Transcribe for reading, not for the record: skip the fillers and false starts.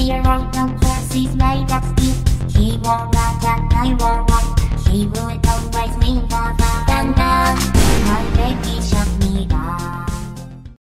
Here on the horse is made of steel. He won't ride and I won't walk. He will